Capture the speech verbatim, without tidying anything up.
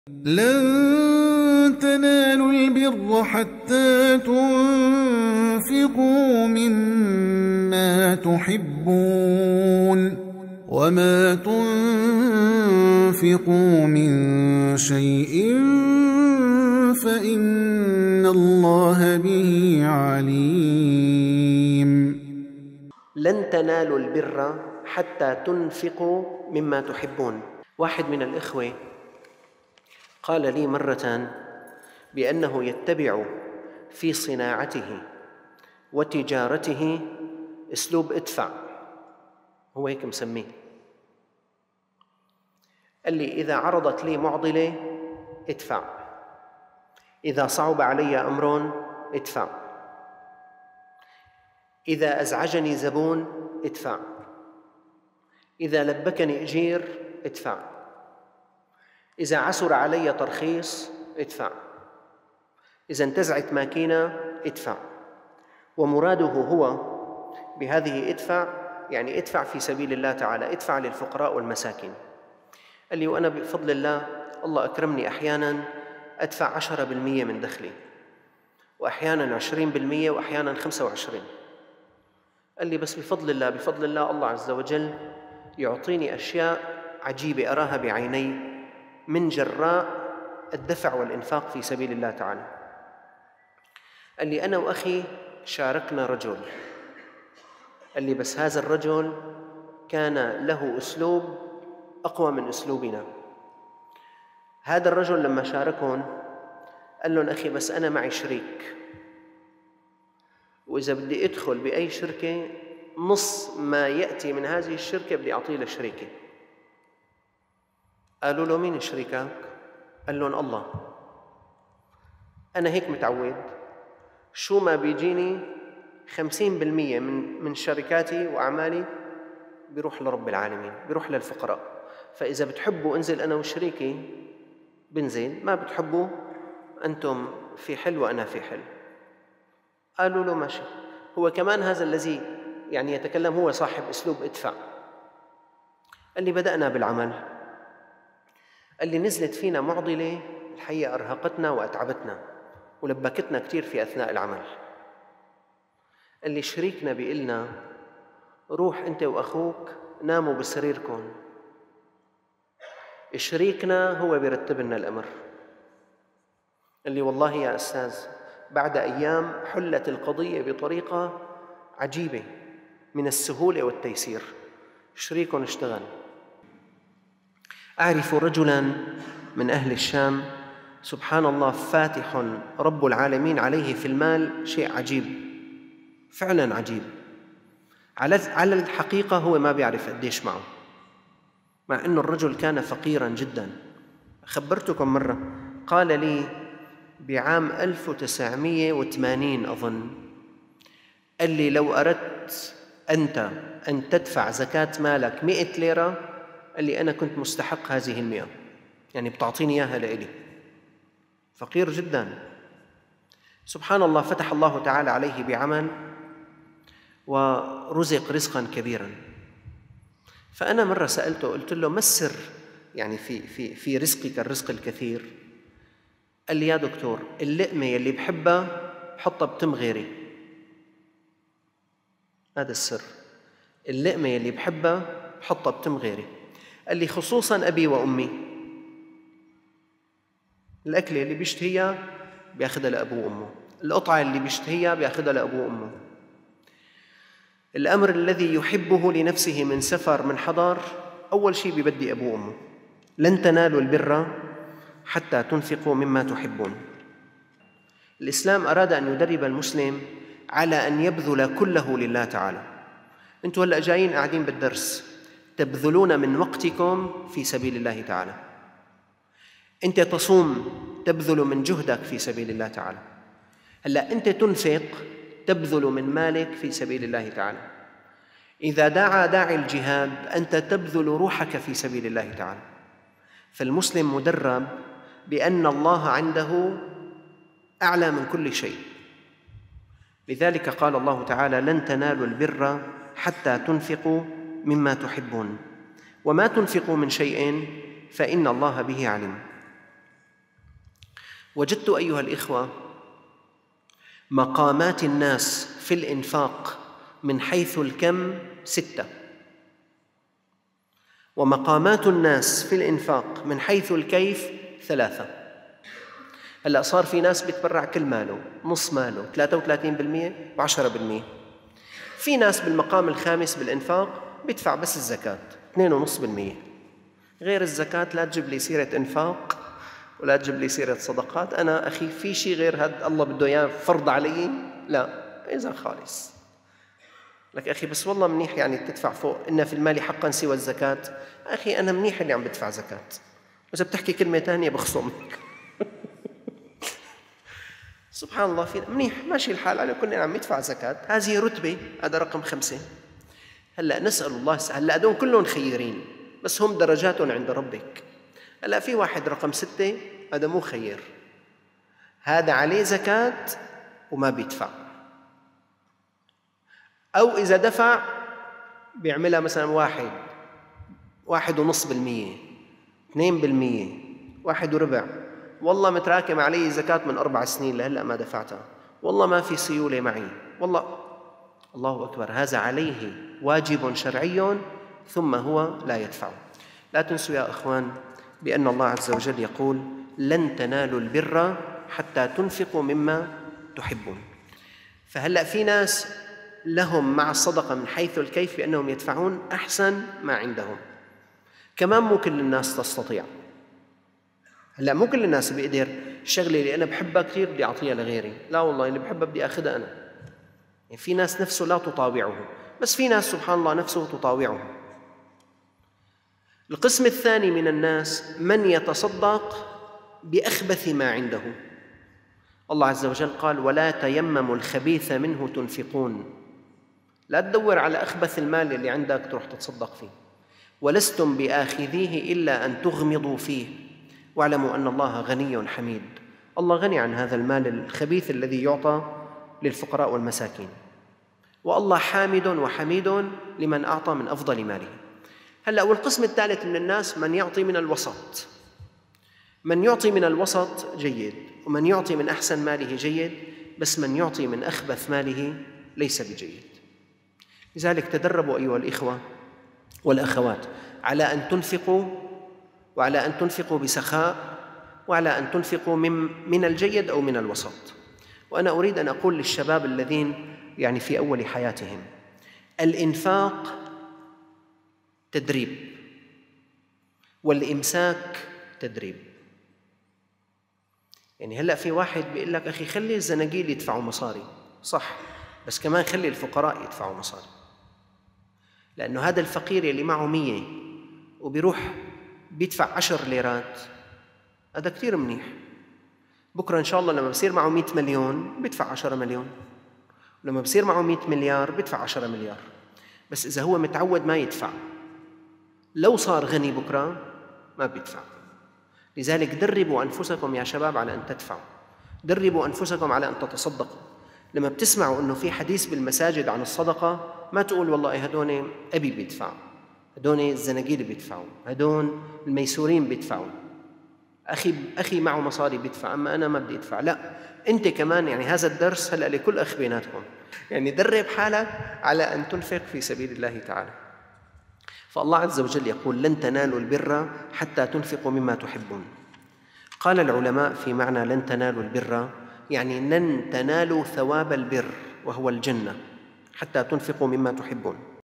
لن تنالوا البر حتى تنفقوا مما تحبون وما تنفقوا من شيء فإن الله به عليم. لن تنالوا البر حتى تنفقوا مما تحبون. واحد من الإخوة قال لي مرة بأنه يتبع في صناعته وتجارته أسلوب ادفع، هو هيك مسميه. قال لي إذا عرضت لي معضلة ادفع، إذا صعب علي أمر ادفع، إذا أزعجني زبون ادفع، إذا لبكني أجير ادفع، إذا عسر علي ترخيص ادفع، إذا انتزعت ماكينة ادفع. ومراده هو بهذه ادفع يعني ادفع في سبيل الله تعالى، ادفع للفقراء والمساكين. قال لي وأنا بفضل الله الله أكرمني أحياناً أدفع عشرة بالمئة من دخلي، وأحياناً عشرين بالمئة، وأحياناً خمسة وعشرين. قال لي بس بفضل الله بفضل الله الله عز وجل يعطيني أشياء عجيبة أراها بعيني من جراء الدفع والإنفاق في سبيل الله تعالى. قال لي أنا وأخي شاركنا رجل، قال لي بس هذا الرجل كان له أسلوب أقوى من أسلوبنا. هذا الرجل لما شاركهم قال لهم أخي بس أنا معي شريك، وإذا بدي أدخل بأي شركة نص ما يأتي من هذه الشركة بدي أعطيه لشريكي. قالوا له مين شريكك؟ قال لهم الله. أنا هيك متعود، شو ما بيجيني خمسين بالمئة من من شركاتي وأعمالي بيروح لرب العالمين، بيروح للفقراء. فإذا بتحبوا انزل أنا وشريكي بنزل، ما بتحبوا أنتم في حل وأنا في حل. قالوا له ماشي. هو كمان هذا الذي يعني يتكلم هو صاحب أسلوب ادفع. قال لي بدأنا بالعمل، قال لي نزلت فينا معضلة الحقيقة أرهقتنا وأتعبتنا ولبكتنا كتير في أثناء العمل. قال لي شريكنا بيقلنا روح أنت وأخوك ناموا بسريركم. شريكنا هو بيرتب لنا الأمر. قال لي والله يا أستاذ بعد أيام حلت القضية بطريقة عجيبة من السهولة والتيسير، شريكهم اشتغل. أعرف رجلاً من أهل الشام سبحان الله فاتح رب العالمين عليه في المال شيء عجيب، فعلاً عجيب. على الحقيقة هو ما بيعرف قديش معه، مع أن الرجل كان فقيراً جداً. خبرتكم مرة قال لي بعام ألف وتسعمئة وثمانين أظن، قال لي لو أردت أنت أن تدفع زكاة مالك مئة ليرة، قال لي أنا كنت مستحق هذه المئة، يعني بتعطيني إياها لإلي. فقير جداً. سبحان الله فتح الله تعالى عليه بعمل ورزق رزقاً كبيراً. فأنا مرة سألته قلت له ما السر يعني في في في رزقك الرزق الكثير؟ قال لي يا دكتور اللقمة اللي بحبها بحطها بتم غيري، هذا السر. اللقمة اللي بحبها بحطها بتم غيري. قال لي خصوصاً أبي وأمي، الأكلة اللي بيشتهيها بياخدها لأبوه وأمه، القطعة اللي بيشتهيها بياخدها لأبوه وأمه، الأمر الذي يحبه لنفسه من سفر من حضر أول شيء بيبدي أبوه وأمه. لن تنالوا البر حتى تنفقوا مما تحبون. الإسلام أراد أن يدرب المسلم على أن يبذل كله لله تعالى. أنتم هلأ جايين قاعدين بالدرس تبذلون من وقتكم في سبيل الله تعالى. أنت تصوم تبذل من جهدك في سبيل الله تعالى. هلأ أنت تنفق تبذل من مالك في سبيل الله تعالى. إذا دعا داعي الجهاد أنت تبذل روحك في سبيل الله تعالى. فالمسلم مدرب بأن الله عنده أعلى من كل شيء. لذلك قال الله تعالى لن تنالوا البر حتى تنفقوا مما تحبون وما تنفقوا من شيء فإن الله به عليم. وجدت أيها الإخوة مقامات الناس في الإنفاق من حيث الكم ستة، ومقامات الناس في الإنفاق من حيث الكيف ثلاثة. هلأ صار في ناس بيتبرع كل ماله، نص ماله، ثلاثة وثلاثين بالمئة وعشرة بالمئة. في ناس بالمقام الخامس بالإنفاق بيدفع بس الزكاة اثنين فاصلة خمسة بالمئة. غير الزكاة لا تجيب لي سيرة إنفاق ولا تجيب لي سيرة صدقات. أنا أخي في شيء غير هذا الله بده إياه فرض علي؟ لا، إذا خالص لك أخي بس والله منيح يعني تدفع فوق إن في المال حقا سوى الزكاة. أخي أنا منيح اللي عم بدفع زكاة، وإذا بتحكي كلمة تانية بخصمك. سبحان الله، في منيح ماشي الحال على كل عم يدفع زكاة، هذه رتبة، هذا رقم خمسة. هلأ نسأل الله، هلأ هدول كلهم خيرين بس هم درجات عند ربك. هلأ في واحد رقم ستة، هذا مو خير، هذا عليه زكاة وما بيدفع، أو إذا دفع بيعملها مثلا واحد واحد ونص بالمية، اثنين بالمية، واحد وربع. والله متراكم علي زكاة من أربع سنين لهلأ ما دفعتها، والله ما في سيولة معي، والله. الله أكبر، هذا عليه واجب شرعي ثم هو لا يدفع. لا تنسوا يا أخوان بأن الله عز وجل يقول: لن تنالوا البر حتى تنفقوا مما تحبون. فهلأ في ناس لهم مع الصدقة من حيث الكيف بأنهم يدفعون أحسن ما عندهم. كمان مو كل الناس تستطيع. هلأ مو كل الناس بيقدر الشغلة اللي أنا بحبها كثير بدي أعطيها لغيري، لا والله اللي بحبها بدي أخذها أنا. يعني في ناس نفسه لا تطاوعه، بس في ناس سبحان الله نفسه تطاوعه. القسم الثاني من الناس من يتصدق بأخبث ما عنده. الله عز وجل قال: ولا تيمموا الخبيث منه تنفقون. لا تدور على أخبث المال اللي عندك تروح تتصدق فيه. ولستم بآخذيه إلا أن تغمضوا فيه واعلموا أن الله غني حميد. الله غني عن هذا المال الخبيث الذي يعطى للفقراء والمساكين، والله حامد وحميد لمن أعطى من أفضل ماله. هلأ والقسم الثالث من الناس من يعطي من الوسط. من يعطي من الوسط جيد، ومن يعطي من أحسن ماله جيد، بس من يعطي من أخبث ماله ليس بجيد. لذلك تدربوا أيها الإخوة والأخوات على أن تنفقوا، وعلى أن تنفقوا بسخاء، وعلى أن تنفقوا من, من الجيد أو من الوسط. وأنا أريد أن أقول للشباب الذين يعني في أول حياتهم: الإنفاق تدريب، والإمساك تدريب. يعني هلأ في واحد بيقول لك: أخي خلي الزناقيل يدفعوا مصاري، صح، بس كمان خلي الفقراء يدفعوا مصاري، لأنه هذا الفقير اللي معه مية وبيروح بيدفع عشر ليرات هذا كتير منيح. بكرة إن شاء الله لما بصير معه مئة مليون بيدفع عشرة مليون، ولما بصير معه مئة مليار بيدفع عشرة مليار. بس إذا هو متعود ما يدفع، لو صار غني بكرة ما بيدفع. لذلك دربوا أنفسكم يا شباب على أن تدفعوا، دربوا أنفسكم على أن تتصدقوا. لما بتسمعوا أنه في حديث بالمساجد عن الصدقة ما تقول والله هدون أبي بيدفع، هدون الزناقيل بيدفعوا، هدون الميسورين بيدفعوا، أخي أخي معه مصاري بيدفع أما أنا ما بدي أدفع. لا، أنت كمان يعني هذا الدرس هلأ لكل أخ بيناتكم، يعني درب حالك على أن تنفق في سبيل الله تعالى. فالله عز وجل يقول: لن تنالوا البر حتى تنفقوا مما تحبون. قال العلماء في معنى لن تنالوا البر يعني لن تنالوا ثواب البر وهو الجنة حتى تنفقوا مما تحبون.